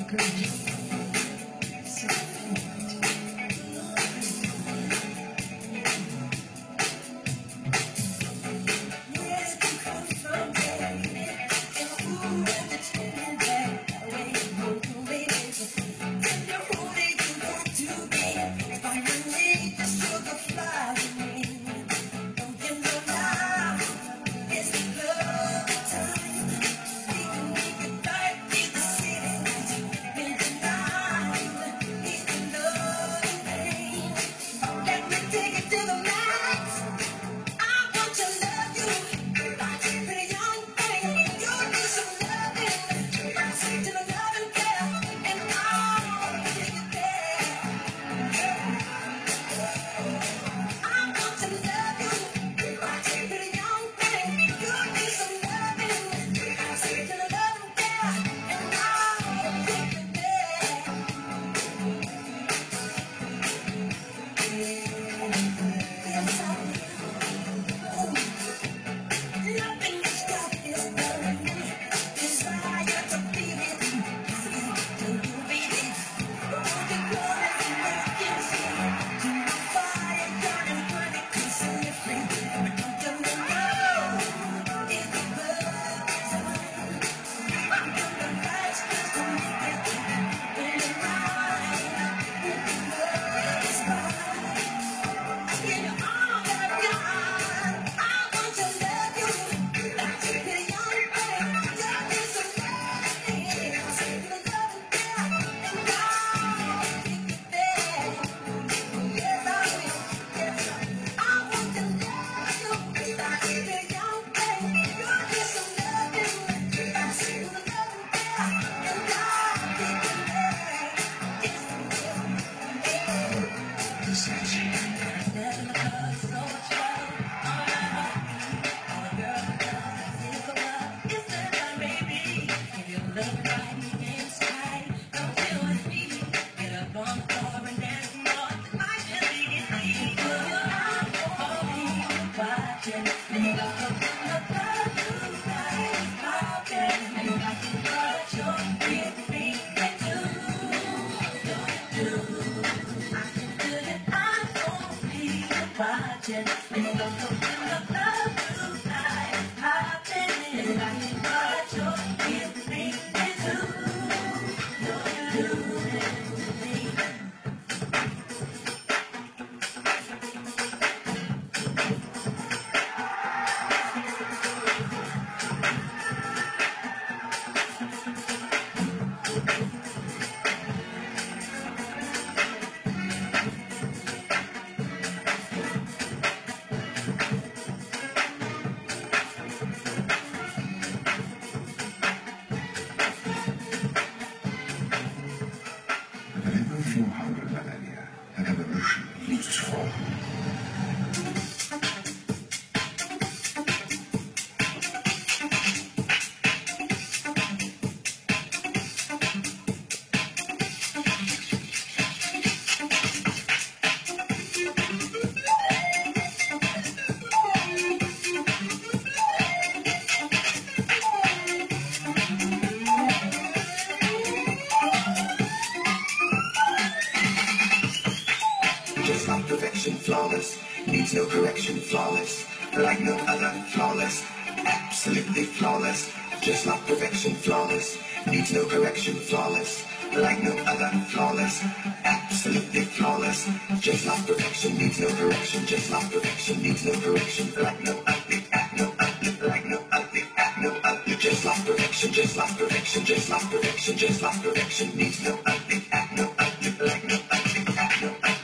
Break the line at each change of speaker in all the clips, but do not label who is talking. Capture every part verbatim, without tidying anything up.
Flawless, needs no correction, flawless, like no other, flawless, absolutely flawless, just like perfection, flawless, needs no correction, flawless, like no other, flawless, absolutely flawless, just like perfection, needs no correction, just like perfection, needs no correction, like no ugly, act no ugly, like no ugly, act no ugly, just like perfection, just like perfection, just like perfection, just like perfection, needs no ugly, act no ugly, like no ugly, act no ugly.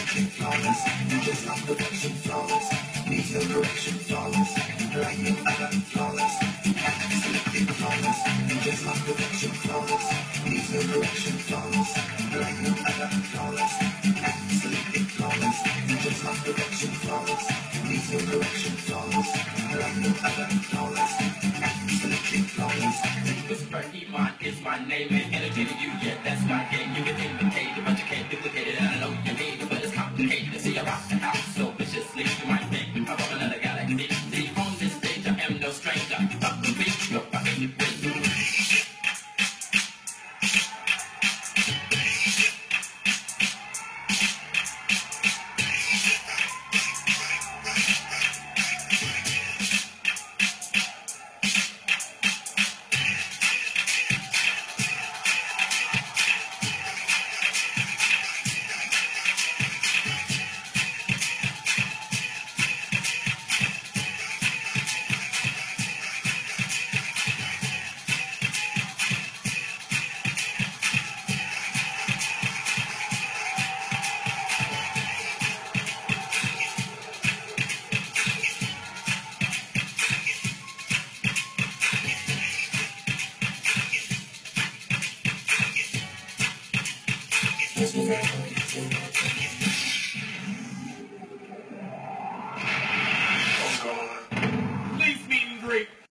Just like perfection, flawless, needs no correction, flawless, like no other. like no other, flawless, absolutely flawless.
Whisper Iman is my name, and entertaining you, yeah, that's my game. You can imitate it, but you can't duplicate it. And I know you hate it, but it's complicated. See, I rock the house so viciously, you might think I'm from another galaxy. See, on this stage, I am no stranger. Fuck the beat, you're fucking with me.
This is